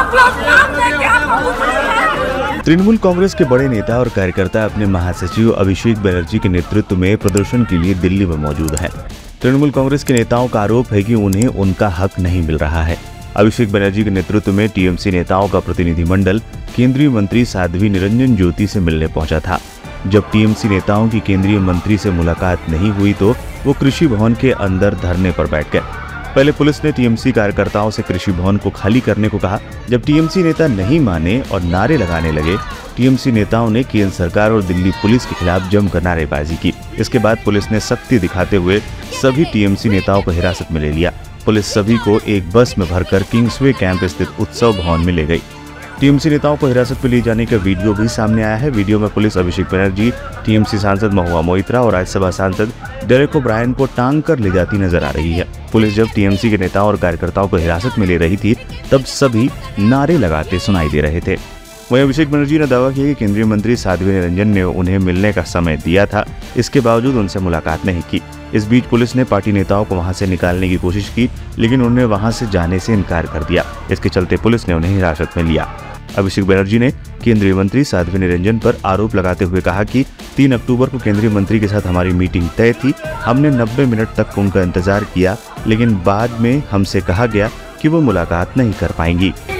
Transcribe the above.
तृणमूल कांग्रेस के बड़े नेता और कार्यकर्ता अपने महासचिव अभिषेक बनर्जी के नेतृत्व में प्रदर्शन के लिए दिल्ली में मौजूद हैं। तृणमूल कांग्रेस के नेताओं का आरोप है कि उन्हें उनका हक नहीं मिल रहा है। अभिषेक बनर्जी के नेतृत्व में टीएमसी नेताओं का प्रतिनिधिमंडल केंद्रीय मंत्री साध्वी निरंजन ज्योति से मिलने पहुंचा था। जब टीएमसी नेताओं की केंद्रीय मंत्री से मुलाकात नहीं हुई तो वो कृषि भवन के अंदर धरने पर बैठ गए। पहले पुलिस ने टीएमसी कार्यकर्ताओं से कृषि भवन को खाली करने को कहा। जब टीएमसी नेता नहीं माने और नारे लगाने लगे, टीएमसी नेताओं ने केंद्र सरकार और दिल्ली पुलिस के खिलाफ जमकर नारेबाजी की। इसके बाद पुलिस ने सख्ती दिखाते हुए सभी टीएमसी नेताओं को हिरासत में ले लिया। पुलिस सभी को एक बस में भरकर किंग्सवे कैंप स्थित उत्सव भवन में ले गई। टीएमसी नेताओं को हिरासत में ले जाने का वीडियो भी सामने आया है। वीडियो में पुलिस अभिषेक बनर्जी, टीएमसी सांसद महुआ मोइत्रा और राज्यसभा सांसद डेरेक ओब्रायन को टांग कर ले जाती नजर आ रही है। पुलिस जब टीएमसी के नेताओं और कार्यकर्ताओं को हिरासत में ले रही थी तब सभी नारे लगाते सुनाई दे रहे थे। वहीं अभिषेक बनर्जी ने दावा किया कि केंद्रीय मंत्री साध्वी निरंजन ने उन्हें मिलने का समय दिया था, इसके बावजूद उनसे मुलाकात नहीं की। इस बीच पुलिस ने पार्टी नेताओं को वहां से निकालने की कोशिश की, लेकिन उन्होंने वहां से जाने से इनकार कर दिया। इसके चलते पुलिस ने उन्हें हिरासत में लिया। अभिषेक बनर्जी ने केंद्रीय मंत्री साध्वी निरंजन पर आरोप लगाते हुए कहा कि 3 अक्टूबर को केंद्रीय मंत्री के साथ हमारी मीटिंग तय थी। हमने 90 मिनट तक उनका इंतजार किया, लेकिन बाद में हमसे कहा गया कि वो मुलाकात नहीं कर पाएंगी।